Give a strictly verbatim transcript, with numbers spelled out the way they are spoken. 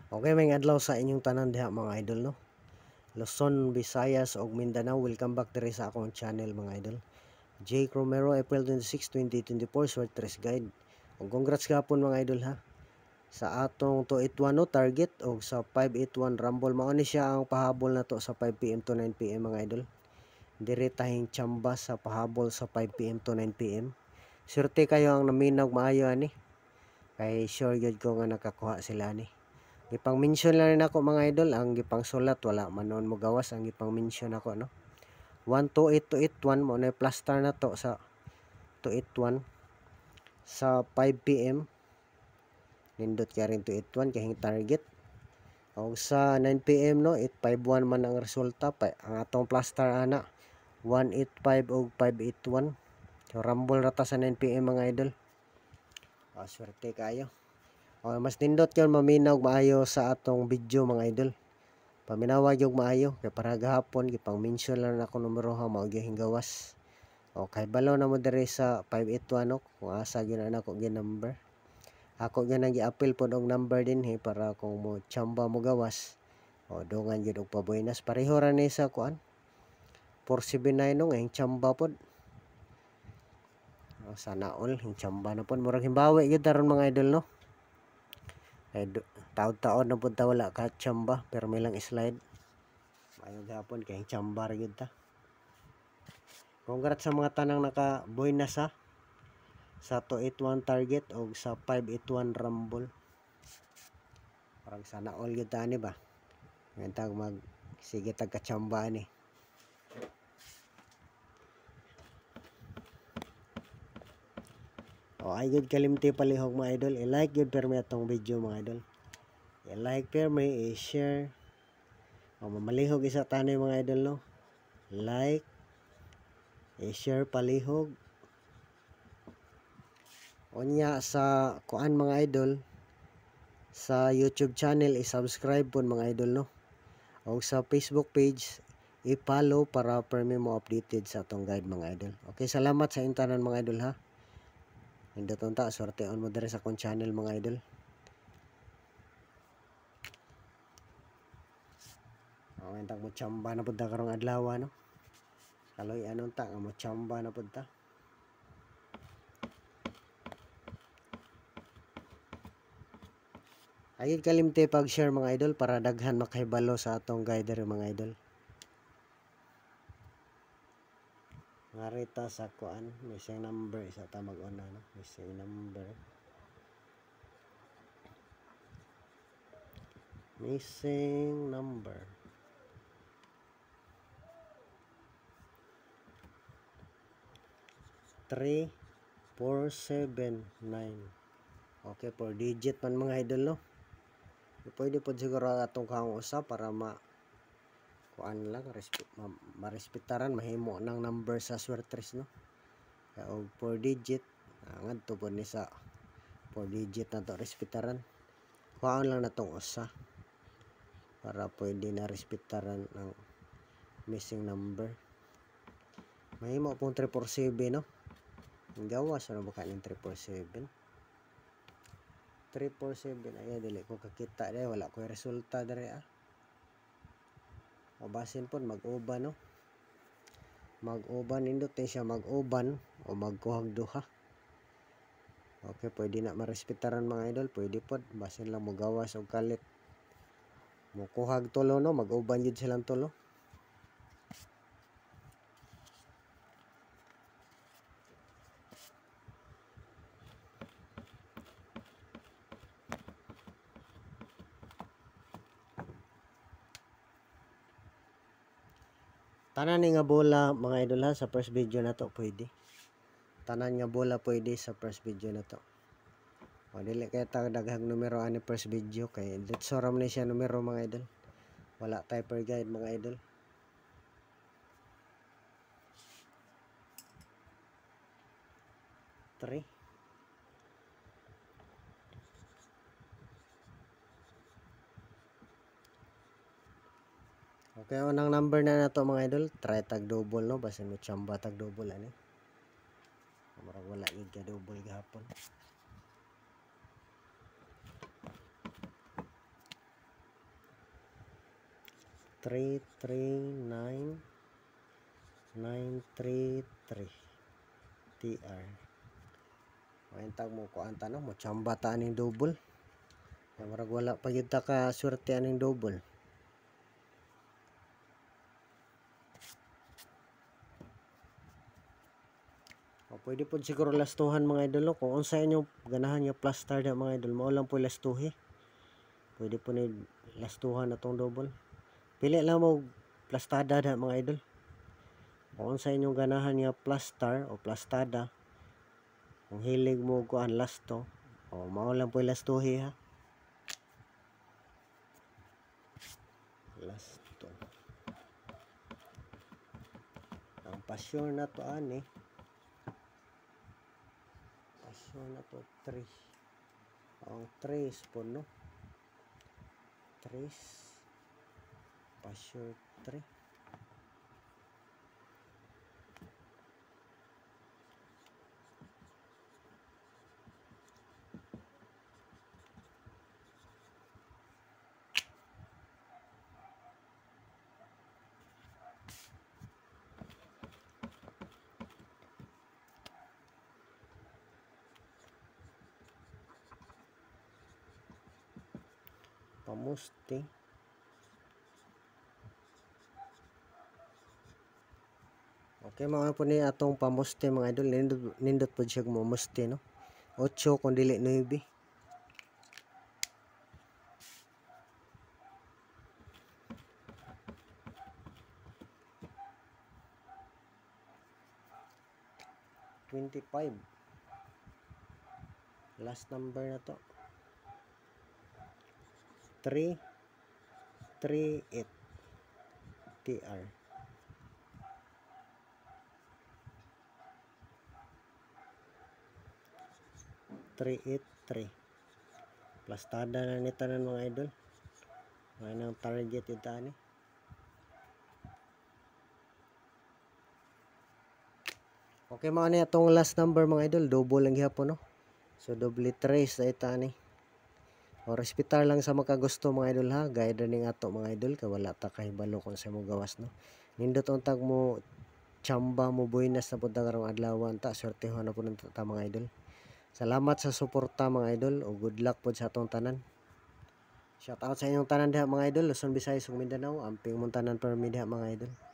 Okay, may adlaw sa inyong tanan diha mga idol no. Luzon, Visayas ug Mindanao. Welcome back diri sa akong channel mga idol. Jake Romero, April twenty-six, twenty twenty-four, Sword Tres Guide. Ug congrats gapon mga idol ha. Sa atong two eighty-one no target og sa five eighty-one Rumble mao ni siya ang pahabol nato sa five p m to nine p m mga idol. Diri tayong tsamba sa pahabol sa five p m to nine p m. Swerte kayo ang naminaw maayo ani. Kay sure gyud ko nga nakakuha sila ni. Gipang mention lang rin ako mga idol, ang gipang sulat wala man noon mo gawas, ang gipang mention ako no. one two eight two eight one mo na plaster na to sa two eighty-one sa five p m. Nindot kaya rin two eighty-one kahing target. O sa nine p m no, eight fifty-one man ang resulta pa. Ang atong plaster ana one eighty-five o five eighty-one. So rumble rata sa nine p m mga idol. O swerte kayo. O, mas nindot yun maminaw maayo sa atong video mga idol. Paminawag yung maayo kay para gahapon gipang mention lang ako numero ha mao gyud gawas. O kay balaw na mo diri sa five eighty-one no, kung asa gyud na ako gyud number. Ako gyud nang gi-appeal pod og number din he para kung mo tsamba mo gawas. O dungan gyud og pabuenas pareho ra ni sa kuan. four seventy-nine no ang tsamba pod. O sana all ang tsamba na pod murag himbawi gyud daron mga idol no. Ay taon-taon na punta wala ka tsamba pero may lang slide. Maayong gapon kay tsamba ra gyud ta. Congrats sa mga tanang naka buenas ha. Sa two eighty-one target o sa five eighty-one rumble. Parang sana all gyud ta ni ba. Ngantag mag sige tag katsamba ni. O ay gyud kalimti palihog mga idol. I-like gyud permi atong video mga idol. I-like permi, i-share. O mamalihog isa tanay mga idol no. Like, i-share palihog. Unya sa kuan mga idol sa YouTube channel i-subscribe pun mga idol no. O sa Facebook page i-follow para permi mo updated sa atong guide mga idol. Okay, salamat sa intanan mga idol ha. Indot unta swerte on mo diri sa akong channel mga idol. O entang mo tsamba na pud ta karong adlaw no. Kaloy anon ta nga mo tsamba na pud ta. Ayun kalimte pag-share mga idol para daghan makahibalo sa atong guide diri mga idol. Ngarita sa kuan missing number isa ta mag-on no. Missing number. Missing number. three four seven nine. Okay, four digit man mga idol no. Pwede po siguro atong kaong usa para ma kuan lang ma, marespetaran mahimo ng number sa Swertres no. Kaya og four digit ngadto po ni sa four digit na to respetaran. Kuhaan lang natong usa para pwede na respetaran ng missing number. Mahimo pong three four seven no. Gawas ano ba kaning three four seven? three four seven ay dili ko kakita dai wala ko resulta dere ah. Mabasin po mag-uban no. Mag-uban indot siya mag-uban o magkuhag duha. Okay, pwede na marespetaran mga idol, pwede pod basin lang mo gawas og kalit. Mo kuhag tulo no, mag-uban jud silang tulo. Tanan nga bola mga idol ha sa first video na to pwede. Tanan nga bola pwede sa first video na to. O dili kay ta daghang numero ani first video kay ditso ra man siya numero mga idol. Wala tay per guide mga idol. three. Okay, unang number na nato mga idol, try tag double no, basin mo tsamba tag double ani. Murag wala gyud ka double gahapon. three three nine nine three three T R. Main tag mo ko anta no mo chamba ta aning double. Ya marag wala pa gyud ta ka swerte aning double. O pwede po siguro lastuhan mga idol no? Kung unsa inyo ganahan niya plus star da mga idol, mao lang po lastuhi. Pwede po ni lastuhan atong double. Pili lang mo plastada da mga idol. Kung sa inyong ganahan niya plus star o plastada, kung hilig mo kuan lasto, o mao lang po lastuhi ha. Lasto. Ang pasyon na to ani. Pasyon na to three. Ang three po no. three. Pasyon three. Pamusti. Okay, mga po ni atong pamusti mga idol. Nindot, nindot po siya mamusti no. eight kung dili nine. twenty-five. Last number na to. three three eight T R. three eight three. Plastada na ni tanan mga idol. May nang target ita ni. Okay, mga ni atong last number mga idol, double lang gyapon no. So double trace na ita ni. O respetar lang sa makagusto mga idol ha. Guide ning ato mga idol kay wala ta kahibalo kung sa mo gawas no. Nindot untag mo chamba mo buinas na pud karong adlaw ta. Swertehon na pud ta mga idol. Salamat sa suporta mga idol o good luck po sa atong tanan. Shout out sa inyong tanan diha mga idol, Luzon, Visayas ug Mindanao, amping mong tanan permi diha mga idol.